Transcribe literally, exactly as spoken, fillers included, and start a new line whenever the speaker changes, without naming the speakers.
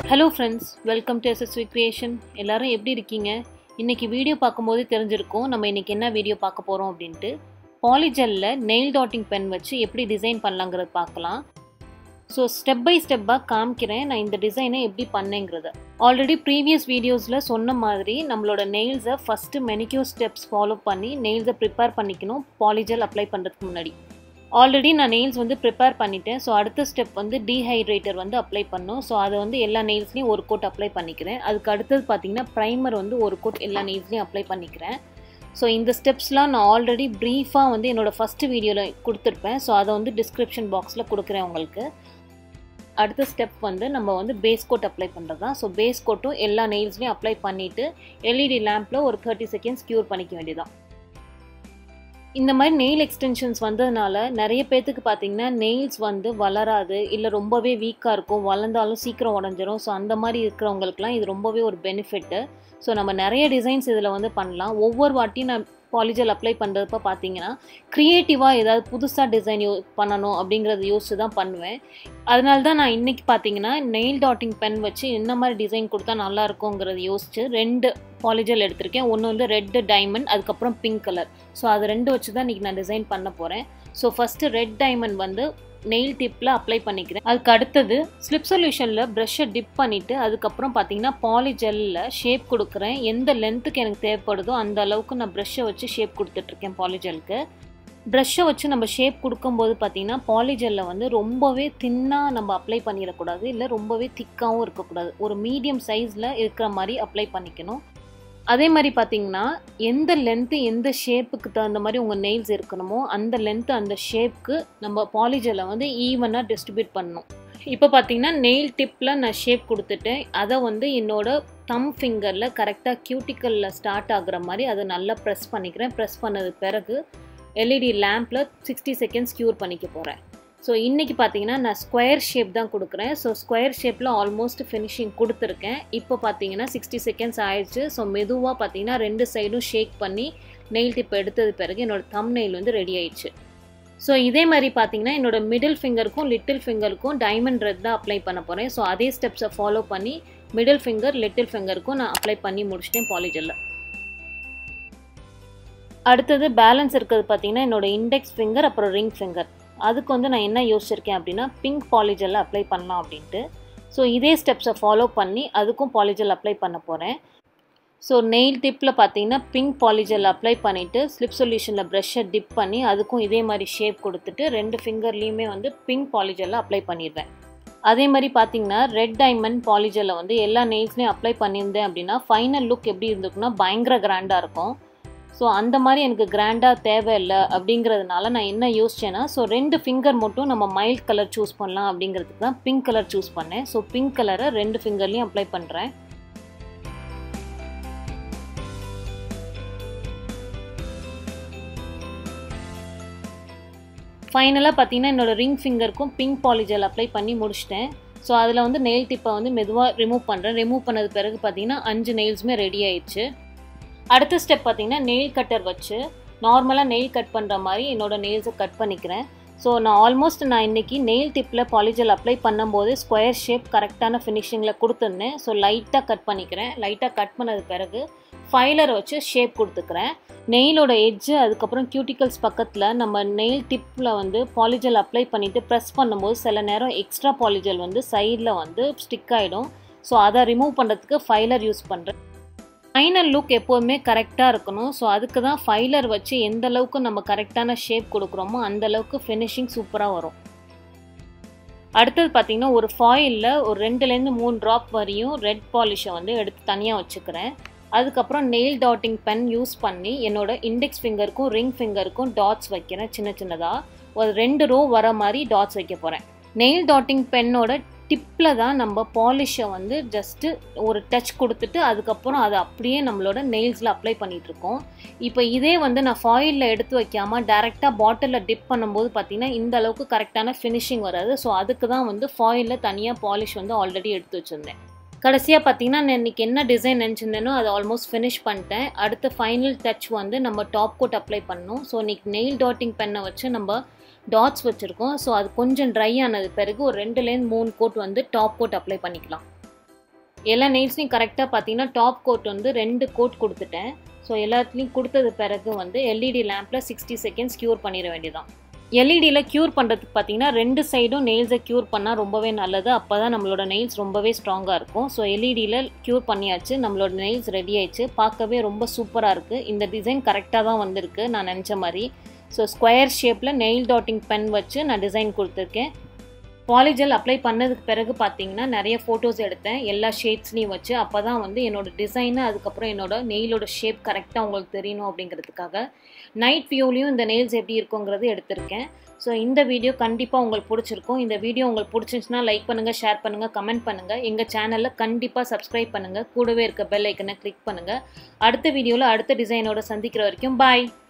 Hello friends, welcome to S S V Creation. எல்லாரும் எப்படி இருக்கீங்க? இன்னைக்கு வீடியோ பார்க்கும்போது தெரிஞ்சிருக்கும் நம்ம இன்னைக்கு என்ன வீடியோ பார்க்க போறோம் அப்படினு. PolyGelல nail dotting pen வச்சு எப்படி டிசைன் பண்ணலாம்ங்கறத பார்க்கலாம். So step by step பா காமிக்கிறேன் நான் இந்த டிசைனை எப்படி பண்ணேங்கறத. ஆல்ரெடி previous வீடியோஸ்ல சொன்ன மாதிரி நம்மளோட nails-ஐ first manicure steps follow பண்ணி nails-ஐ prepare பண்ணிக்கணும் PolyGel apply பண்றதுக்கு முன்னாடி. ஆல்ரெடி நான் nails வந்து prepare பண்ணிட்டேன். ஸோ அடுத்த ஸ்டெப் வந்து Dehydrator வந்து அப்ளை பண்ணணும். ஸோ அதை வந்து எல்லா nailsலையும் ஒரு கோட் அப்ளை பண்ணிக்கிறேன். அதுக்கு அடுத்தது பார்த்தீங்கன்னா ப்ரைமர் வந்து ஒரு கோட் எல்லா nailsலையும் அப்ளை பண்ணிக்கிறேன். ஸோ இந்த ஸ்டெப்ஸ்லாம் நான் ஆல்ரெடி ப்ரீஃபாக வந்து என்னோடய ஃபஸ்ட்டு வீடியோவில் கொடுத்துருப்பேன். ஸோ அதை வந்து டிஸ்கிரிப்ஷன் பாக்ஸில் கொடுக்குறேன் உங்களுக்கு. அடுத்த ஸ்டெப் வந்து நம்ம வந்து பேஸ் கோட் அப்ளை பண்ணுறது தான். ஸோ பேஸ் கோட்டும் எல்லா nailsலையும் அப்ளை பண்ணிவிட்டு எல்இடி லேம்பில் ஒரு தேர்ட்டி செகண்ட்ஸ் க்யூர் பண்ணிக்க வேண்டியதான். இந்த மாதிரி நெயில் எக்ஸ்டென்ஷன்ஸ் வந்ததுனால நிறைய பேர்த்துக்கு பார்த்தீங்கன்னா நெயில்ஸ் வந்து வளராது, இல்லை ரொம்பவே வீக்காக இருக்கும், வளர்ந்தாலும் சீக்கிரம் உடஞ்சிரும். ஸோ அந்த மாதிரி இருக்கிறவங்களுக்குலாம் இது ரொம்பவே ஒரு பெனிஃபிட்டு. ஸோ நம்ம நிறைய டிசைன்ஸ் இதில் வந்து பண்ணலாம். ஒவ்வொரு வாட்டியும் நான் PolyGel அப்ளை பண்ணுறப்ப பார்த்தீங்கன்னா க்ரியேட்டிவாக ஏதாவது புதுசாக டிசைன் யோ பண்ணணும் அப்படிங்கிறத யோசிச்சு தான் பண்ணுவேன். அதனால தான் நான் இன்றைக்கி பார்த்தீங்கன்னா நெயில் டாட்டிங் பென் வச்சு என்ன மாதிரி டிசைன் கொடுத்தா நல்லா இருக்குங்கிறத யோசிச்சு ரெண்டு PolyGel எடுத்திருக்கேன். ஒன்று வந்து ரெட்டு டைமண்ட், அதுக்கப்புறம் பிங்க் கலர். ஸோ அது ரெண்டு வச்சு தான் இன்றைக்கி நான் டிசைன் பண்ண போகிறேன். ஸோ ஃபஸ்ட்டு ரெட் டைமண்ட் வந்து நெயில் டிப்பில் அப்ளை பண்ணிக்கிறேன். அதுக்கு அடுத்தது ஸ்லிப் சொல்யூஷனில் ப்ரஷ்ஷை டிப் பண்ணிவிட்டு அதுக்கப்புறம் பார்த்தீங்கன்னா PolyGelல ஷேப் கொடுக்குறேன். எந்த லென்த்துக்கு எனக்கு தேவைப்படுதோ அந்த அளவுக்கு நான் ப்ரஷ்ஷை வச்சு ஷேப் கொடுத்துட்ருக்கேன் PolyGelக்கு. ப்ரஷ்ஷை வச்சு நம்ம ஷேப் கொடுக்கும்போது பார்த்தீங்கன்னா PolyGelல வந்து ரொம்பவே தின்னாக நம்ம அப்ளை பண்ணிடக்கூடாது, இல்லை ரொம்பவே திக்காகவும் இருக்கக்கூடாது. ஒரு மீடியம் சைஸில் இருக்கிற மாதிரி அப்ளை பண்ணிக்கணும். அதே மாதிரி பார்த்தீங்கன்னா எந்த லென்த்து எந்த ஷேப்புக்கு தகுந்த மாதிரி உங்கள் நெயில்ஸ் இருக்கணுமோ அந்த லென்த்து அந்த ஷேப்புக்கு நம்ம PolyGelல வந்து ஈவனாக டிஸ்ட்ரிபியூட் பண்ணணும். இப்போ பார்த்தீங்கன்னா நெயில் டிப்பில் நான் ஷேப் கொடுத்துட்டேன். அதை வந்து என்னோடய தம் ஃபிங்கரில் கரெக்டாக க்யூட்டிக்கலில் ஸ்டார்ட் ஆகுற மாதிரி அதை நல்லா ப்ரெஸ் பண்ணிக்கிறேன். ப்ரெஸ் பண்ணது பிறகு எல்இடி லேம்பில் சிக்ஸ்டி செகண்ட்ஸ் க்யூர் பண்ணிக்க போகிறேன். ஸோ இன்றைக்கி பார்த்தீங்கன்னா நான் ஸ்கொயர் ஷேப் தான் கொடுக்குறேன். ஸோ ஸ்கொயர் ஷேப்பில் ஆல்மோஸ்ட் ஃபினிஷிங் கொடுத்துருக்கேன். இப்போ பார்த்தீங்கன்னா சிக்ஸ்டி செகண்ட்ஸ் ஆயிடுச்சு. ஸோ மெதுவாக பார்த்தீங்கன்னா ரெண்டு சைடும் ஷேக் பண்ணி நெயில் டிப் எடுத்தது பிறகு என்னோடய தம் நெயில் வந்து ரெடி ஆயிடுச்சு. ஸோ இதே மாதிரி பார்த்தீங்கன்னா என்னோடய மிடில் ஃபிங்கருக்கும் லிட்டில் ஃபிங்கருக்கும் டைமண்ட் ரெட் தான் அப்ளை பண்ண போகிறேன். ஸோ அதே ஸ்டெப்ஸை ஃபாலோ பண்ணி மிடில் ஃபிங்கர் லிட்டில் ஃபிங்கருக்கும் நான் அப்ளை பண்ணி முடிச்சிட்டேன் PolyGelல. அடுத்தது பேலன்ஸ் இருக்கிறது பார்த்தீங்கன்னா என்னோடய இண்டெக்ஸ் ஃபிங்கர் அப்புறம் ரிங் ஃபிங்கர். அதுக்கு வந்து நான் என்ன யோசிச்சிருக்கேன் அப்படின்னா பிங்க் PolyGelல அப்ளை பண்ணலாம் அப்படின்ட்டு. ஸோ இதே ஸ்டெப்ஸை ஃபாலோ பண்ணி அதுக்கும் PolyGel அப்ளை பண்ண போகிறேன். ஸோ நெயில் டிப்பில் பார்த்தீங்கன்னா பிங்க் PolyGel அப்ளை பண்ணிவிட்டு ஸ்லிப் சொல்யூஷனில் ப்ரஷ்ஷை டிப் பண்ணி அதுக்கும் இதே மாதிரி ஷேப் கொடுத்துட்டு ரெண்டு ஃபிங்கர்லேயுமே வந்து பிங்க் PolyGelல அப்ளை பண்ணிடுவேன். அதே மாதிரி பார்த்தீங்கன்னா ரெட் டைமண்ட் PolyGelல வந்து எல்லா நெயில்ஸ்லேயும் அப்ளை பண்ணியிருந்தேன் அப்படின்னா ஃபைனல் லுக் எப்படி இருந்துக்குன்னா பயங்கர கிராண்டாக இருக்கும். ஸோ அந்த மாதிரி எனக்கு கிராண்டாக தேவையில்லை அப்படிங்கிறதுனால நான் என்ன யோசிச்சேன்னா ஸோ ரெண்டு ஃபிங்கர் மட்டும் நம்ம மைல்ட் கலர் சூஸ் பண்ணலாம் அப்படிங்கிறதுக்கு தான் பிங்க் கலர் சூஸ் பண்ணேன். ஸோ பிங்க் கலரை ரெண்டு ஃபிங்கர்லேயும் அப்ளை பண்ணுறேன். ஃபைனலாக பார்த்தீங்கன்னா என்னோடய ரிங் ஃபிங்கருக்கும் பிங்க் PolyGel அப்ளை பண்ணி முடிச்சிட்டேன். ஸோ அதில் வந்து நெயில் டிப்பை வந்து மெதுவாக ரிமூவ் பண்ணுறேன். ரிமூவ் பண்ணது பிறகு பார்த்தீங்கன்னா அஞ்சு நெயில்ஸுமே ரெடி ஆயிடுச்சு. அடுத்த ஸ்டெப் பார்த்தீங்கன்னா நெயில் கட்டர் வச்சு நார்மலாக நெயில் கட் பண்ணுற மாதிரி என்னோடய நெயில்ஸை கட் பண்ணிக்கிறேன். ஸோ நான் ஆல்மோஸ்ட் நான் இன்றைக்கி நெயில் டிப்பில் PolyGel அப்ளை பண்ணும்போது ஸ்கொயர் ஷேப் கரெக்டான ஃபினிஷிங்கில் கொடுத்துருந்தேன். ஸோ லைட்டாக கட் பண்ணிக்கிறேன். லைட்டாக கட் பண்ணது பிறகு ஃபைலரை வச்சு ஷேப் கொடுத்துக்கிறேன். நெயிலோட எட்ஜு அதுக்கப்புறம் க்யூட்டிக்கல்ஸ் பக்கத்தில் நம்ம நெயில் டிப்பில் வந்து PolyGel அப்ளை பண்ணிவிட்டு ப்ரெஸ் பண்ணும்போது சில நேரம் எக்ஸ்ட்ரா PolyGel வந்து சைடில் வந்து ஸ்டிக் ஆகிடும். ஸோ அதை ரிமூவ் பண்ணுறதுக்கு ஃபைலர் யூஸ் பண்ணுறேன். ஃபைனல் லுக் எப்போதுமே கரெக்டாக இருக்கணும். ஸோ அதுக்கு தான் ஃபைலர் வச்சு எந்த அளவுக்கு நம்ம கரெக்டான ஷேப் கொடுக்குறோமோ அந்த அளவுக்கு ஃபினிஷிங் சூப்பராக வரும். அடுத்தது பார்த்திங்கன்னா ஒரு ஃபாயிலில் ஒரு ரெண்டுலேருந்து மூணு ட்ராப் வரையும் ரெட் பாலிஷை வந்து எடுத்து தனியாக வச்சுக்கிறேன். அதுக்கப்புறம் நெயில் டாட்டிங் பென் யூஸ் பண்ணி என்னோடய இண்டெக்ஸ் ஃபிங்கருக்கும் ரிங் ஃபிங்கருக்கும் டாட்ஸ் வைக்கிறேன். சின்ன சின்னதாக ஒரு ரெண்டு ரோ வர மாதிரி டாட்ஸ் வைக்க போகிறேன். நெயில் டாட்டிங் பென்னோட டிப்பில் தான் நம்ம பாலிஷை வந்து ஜஸ்ட்டு ஒரு டச் கொடுத்துட்டு அதுக்கப்புறம் அதை அப்படியே நம்மளோட நெயில்ஸில் அப்ளை பண்ணிகிட்ருக்கோம். இப்போ இதே வந்து நான் ஃபாயிலில் எடுத்து வைக்காமல் டேரெக்டாக பாட்டிலில் டிப் பண்ணும்போது பார்த்திங்கன்னா இந்த அளவுக்கு கரெக்டான ஃபினிஷிங் வராது. ஸோ அதுக்கு தான் வந்து ஃபாயிலில் தனியாக பாலிஷ் வந்து ஆல்ரெடி எடுத்து வச்சுருந்தேன். கடைசியாக பார்த்தீங்கன்னா நான் இன்றைக்கி என்ன டிசைன் நினச்சிருந்தேனோ அதை ஆல்மோஸ்ட் ஃபினிஷ் பண்ணிட்டேன். அடுத்த ஃபைனல் டச் வந்து நம்ம டாப் கோட் அப்ளை பண்ணணும். ஸோ இன்றைக்கி நெயில் டாட்டிங் பென்னை வச்சு நம்ம டாட்ஸ் வச்சுருக்கோம். ஸோ அது கொஞ்சம் ட்ரை ஆனது பிறகு ஒரு ரெண்டுலேருந்து மூணு கோட் வந்து டாப் கோட் அப்ளை பண்ணிக்கலாம். எல்லா நெயில்ஸ்லையும் கரெக்டாக பார்த்தீங்கன்னா டாப் கோட் வந்து ரெண்டு கோட் கொடுத்துட்டேன். ஸோ எல்லாத்துலேயும் கொடுத்தது பிறகு வந்து எல்இடி லேம்பில் சிக்ஸ்டி செகண்ட்ஸ் க்யூர் பண்ணிட வேண்டியதான். எல்இடியில் க்யூர் பண்ணுறதுக்கு பார்த்தீங்கன்னா ரெண்டு சைடும் நெயில்ஸை க்யூர் பண்ணால் ரொம்பவே நல்லது. அப்போ தான் நம்மளோட நெயில்ஸ் ரொம்பவே ஸ்ட்ராங்காக இருக்கும். ஸோ எல்இடியில் க்யூர் பண்ணியாச்சு, நம்மளோட நெயில்ஸ் ரெடி ஆயிடுச்சு. பார்க்கவே ரொம்ப சூப்பராக இருக்குது. இந்த டிசைன் கரெக்டாக தான் வந்திருக்கு நான் நினச்ச மாதிரி. ஸோ ஸ்கொயர் ஷேப்பில் நெயில் டாட்டிங் பென் வச்சு நான் டிசைன் கொடுத்துருக்கேன். பாலிஜெல் அப்ளை பண்ணதுக்கு பிறகு பார்த்தீங்கன்னா நிறைய ஃபோட்டோஸ் எடுத்தேன் எல்லா ஷேட்ஸ்லையும் வச்சு. அப்போ தான் வந்து என்னோடய டிசைனு அதுக்கப்புறம் என்னோடய நெயிலோட ஷேப் கரெக்டாக உங்களுக்கு தெரியணும் அப்படிங்கிறதுக்காக நைட் வியூலையும் இந்த நெயில்ஸ் எப்படி இருக்குங்கிறது எடுத்திருக்கேன். ஸோ இந்த வீடியோ கண்டிப்பாக உங்களுக்கு பிடிச்சிருக்கும். இந்த வீடியோ உங்களுக்கு பிடிச்சிருந்துச்சுன்னா லைக் பண்ணுங்கள், ஷேர் பண்ணுங்கள், கமெண்ட் பண்ணுங்கள். எங்கள் சேனலில் கண்டிப்பாக சப்ஸ்கிரைப் பண்ணுங்கள். கூடவே இருக்க பெல் ஐக்கனை கிளிக் பண்ணுங்கள். அடுத்த வீடியோவில் அடுத்த டிசைனோட சந்திக்கிற வரைக்கும் பாய்.